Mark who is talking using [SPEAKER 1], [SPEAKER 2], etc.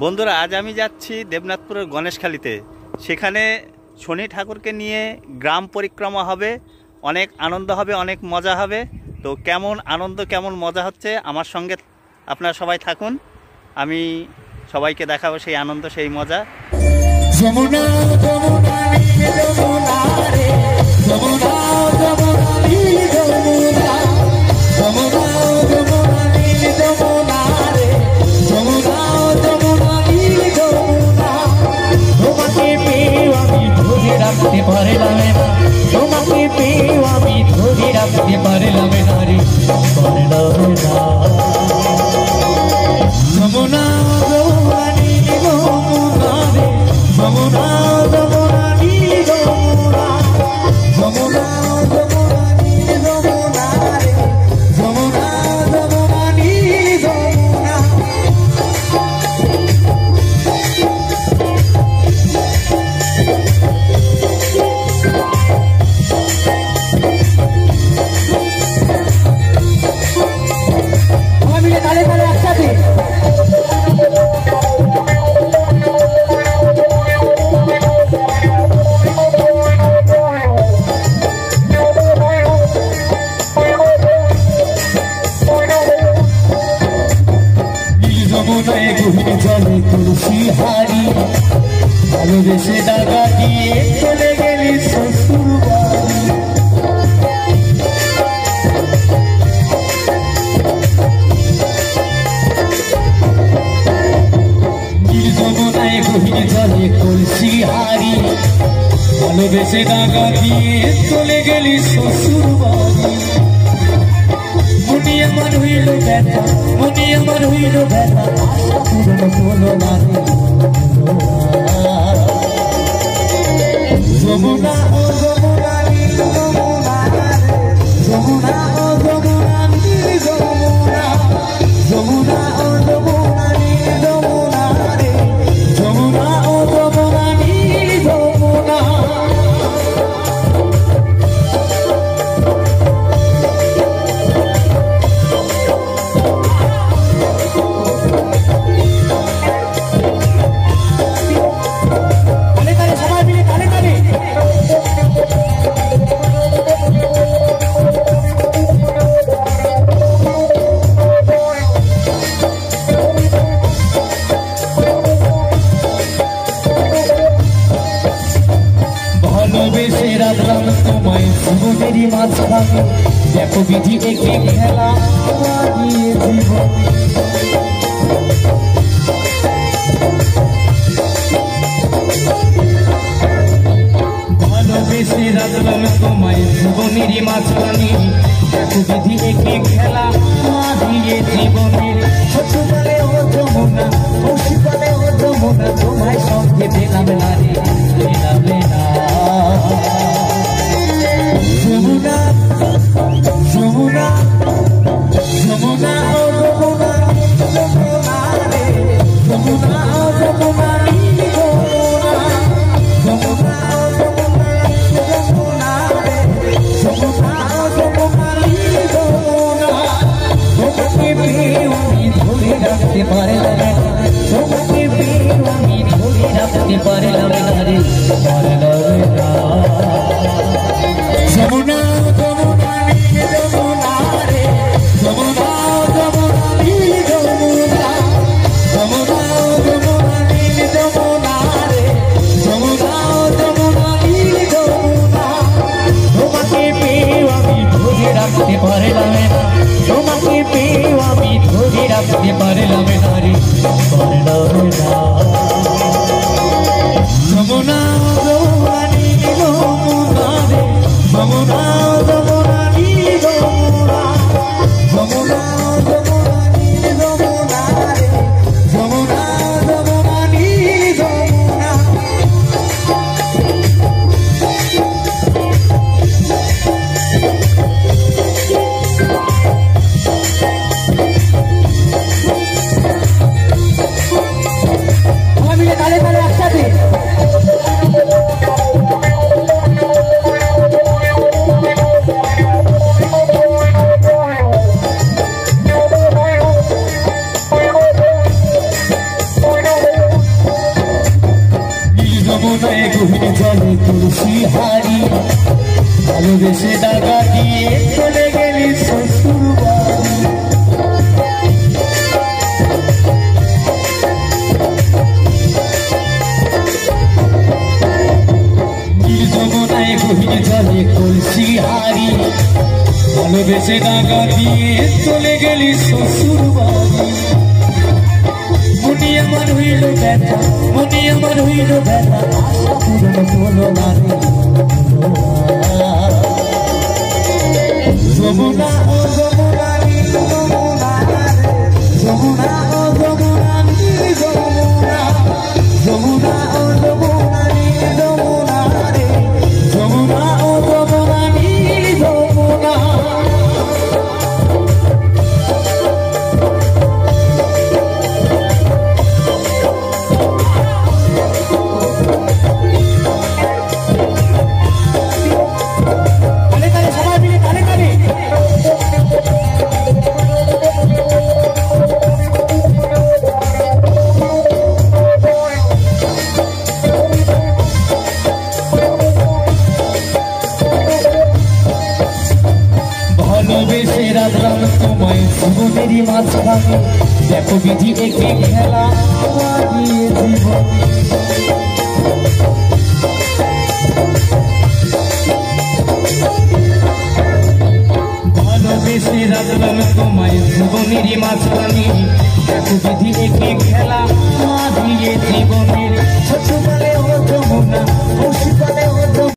[SPEAKER 1] বন্ধুরা, আজ আমি যাচ্ছি দেবনাথপুরের গণেশখালীতে। সেখানে শনি ঠাকুরকে নিয়ে গ্রাম পরিক্রমা হবে, অনেক আনন্দ হবে, অনেক মজা হবে। তো কেমন আনন্দ কেমন মজা হচ্ছে আমার সঙ্গে আপনারা সবাই থাকুন, আমি সবাইকে দেখাবো সেই আনন্দ সেই মজা। যমুনা যমুনা যমুনা রে যমুনা যমুনা যমুনা যমুনা যমুনা যমুনা রে যমুনা যমুনা যমুনা। তোমাকে পেয়ে আমি ধরে রাখতে পারলাম না, তোমাকে পেয়ে আমি ধরে রাখতে পারলাম না রে, পারলাম না। যমুনা যমুনা যমুনা রে যমুনা যমুনা যমুনা যমুনা যমুনা যমুনা রে যমুনা যমুনা যমুনা। আমি তালে তালে একসাথে যমুনায় গভীর জলে তুলসী হারি, ভালোবেসে ডাকা দিয়ে চলে গেলি শ্বশুর বাড়ি। যমুনায় গভীর জলে তুলসী হারি, ভালোবেসে ডাকা দিয়ে চলে গেলি শ্বশুর বাড়ি। মনি আমার হইল ব্যথা, মনি আমার হইল ব্যথা, আশা পূরণ হলো না রে যমুনা ও যমুনা যমুনা যমুনা ও যমুনা যমুনা যমুনা ও যমুনা যমুনা রে যমুনা ও যমুনা যমুনা। ভালোবেসে রাখলাম তোমায় জীবনেরই মাঝখানে, দেখো বিধি একে খেলা দিয়ে জীবন। ভালোবেসে রাখলাম তোমায় জীবনেরই মাঝখানে, দেখো বিধি একে খেলা দিয়ে জীবনের। ছোটবেলায় ও যমুনা, বংশীকালে ও যমুনা, তোমায় সঙ্গে পেলাম না রে, পেলাম না। যমুনা যমুনা যমুনা ও যমুনা
[SPEAKER 2] গভীর জলে তুলসী হারি ভালোবেসে ডাকা দিয়ে চলে গেলি শ্বশুর বাড়ি। নীল যমুনায় গভীর জলে তুলসী হারি ভালোবেসে ডাকা দিয়ে চলে গেলি শ্বশুর বাড়ি। মনে আমার হইল ব্যথা, মনে আমার হইল ব্যথা, আশা পূরণ হলো না রে যমুনা। ও যমুনা নীল যমুনা রে যমুনা, ও যমুনা নীল যমুনা, যমুনা ও যমুনা নীল যমুনা রে যমুনা, ও যমুনা নীল যমুনা। ভালোবেসে রাখলাম তোমায় জীবনেরই মাঝখানে, দেখো বিধি একে খেলা দিয়ে জীবন। ভালোবেসে রাখলাম তোমায় জীবনেরই মাঝখানে, দেখো বিধি একে